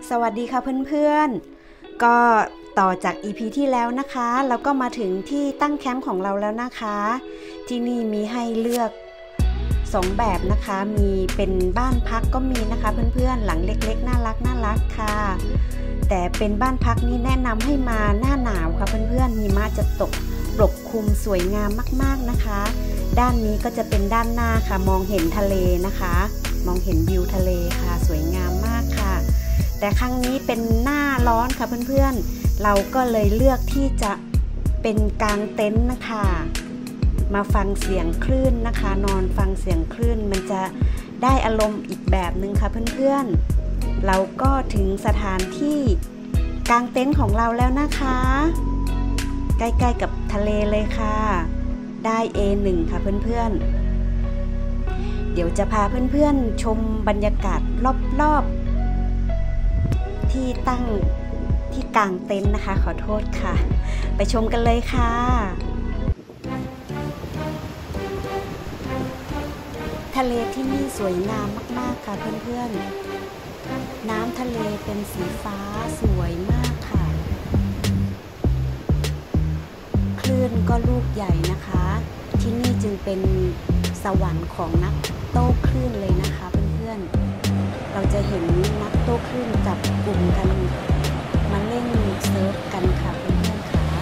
สวัสดีค่ะเพื่อนๆก็ต่อจาก EP ที่แล้วนะคะเราก็มาถึงที่ตั้งแคมป์ของเราแล้วนะคะที่นี่มีให้เลือก2แบบนะคะมีเป็นบ้านพักก็มีนะคะเพื่อนๆหลังเล็กๆน่ารักค่ะแต่เป็นบ้านพักนี่แนะนำให้มาหน้าหนาวค่ะเพื่อนๆหิมะจะตกปกคลุมสวยงามมากๆนะคะด้านนี้ก็จะเป็นด้านหน้าค่ะมองเห็นทะเลนะคะมองเห็นวิวทะเลค่ะสวยงามมากค่ะแต่ครั้งนี้เป็นหน้าร้อนค่ะเพื่อนๆเราก็เลยเลือกที่จะเป็นกางเต็นท์นะคะมาฟังเสียงคลื่นนะคะนอนฟังเสียงคลื่นมันจะได้อารมณ์อีกแบบนึงค่ะเพื่อนๆเราก็ถึงสถานที่กางเต็นท์ของเราแล้วนะคะใกล้ๆกับทะเลเลยค่ะได้ A1 ค่ะเพื่อนๆเดี๋ยวจะพาเพื่อนๆชมบรรยากาศรอบๆที่ตั้งที่กางเต็นท์นะคะขอโทษค่ะไปชมกันเลยค่ะทะเลที่นี่สวยงามมากๆค่ะเพื่อนๆน้ำทะเลเป็นสีฟ้าสวยมากค่ะคลื่นก็ลูกใหญ่นะคะที่นี่จึงเป็นสวรรค์ของนักโต้คลื่นเลยนะคะเพื่อนๆเราจะเห็นนักโต้คลื่นจับกลุ่มกันมาเล่นเซิร์ฟกันค่ะเพื่อนๆค่ะ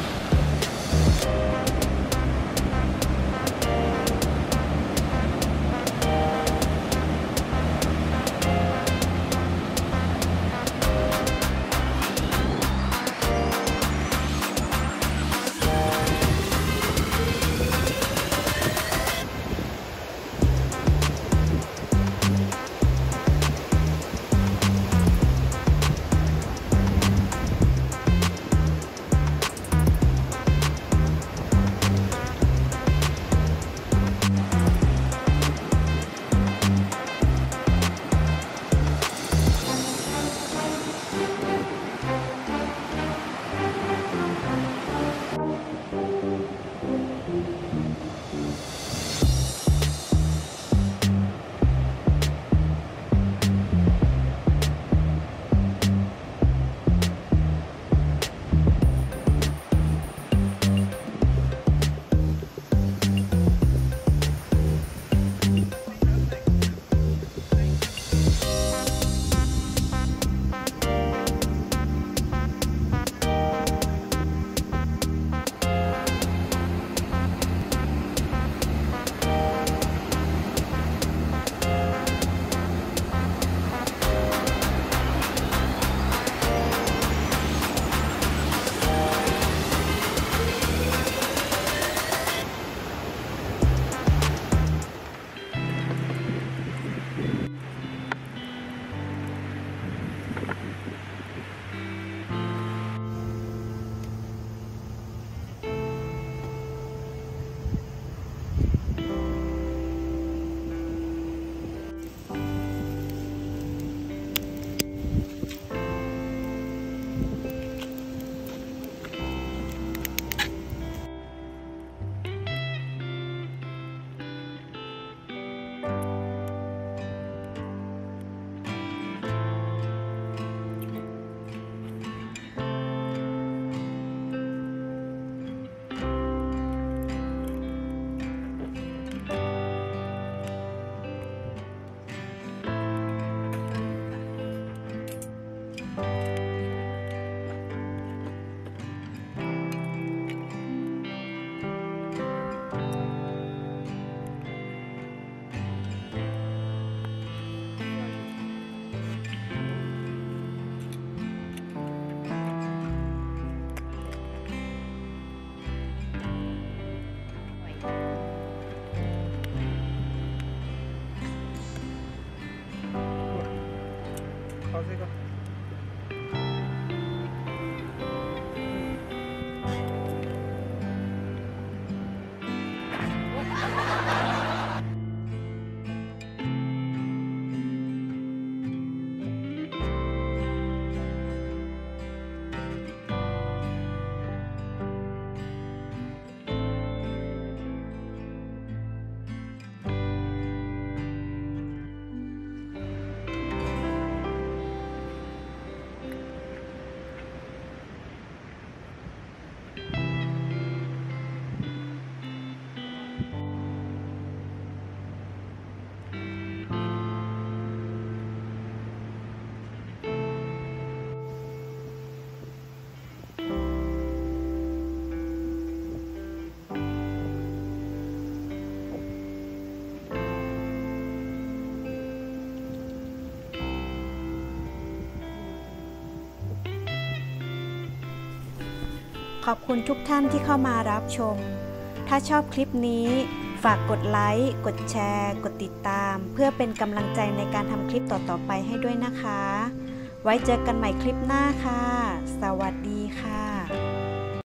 อบคุณทุกท่านที่เข้ามารับชมถ้าชอบคลิปนี้ฝากกดไลค์กดแชร์กดติดตามเพื่อเป็นกำลังใจในการทำคลิปต่อๆไปให้ด้วยนะคะไว้เจอกันใหม่คลิปหน้าค่ะสวัสดีค่ะ